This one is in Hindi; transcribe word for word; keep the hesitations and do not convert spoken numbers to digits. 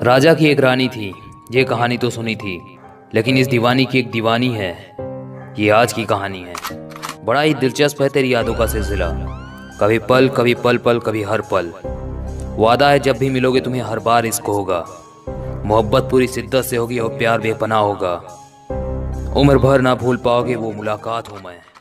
राजा की एक रानी थी, ये कहानी तो सुनी थी, लेकिन इस दीवानी की एक दीवानी है, ये आज की कहानी है। बड़ा ही दिलचस्प है तेरी यादों का सिलसिला, कभी पल कभी पल पल कभी हर पल। वादा है जब भी मिलोगे तुम्हें हर बार इश्क होगा, मोहब्बत पूरी शिद्दत से होगी और प्यार बेपनाह होगा। उम्र भर ना भूल पाओगे वो मुलाकात हूँ मैं।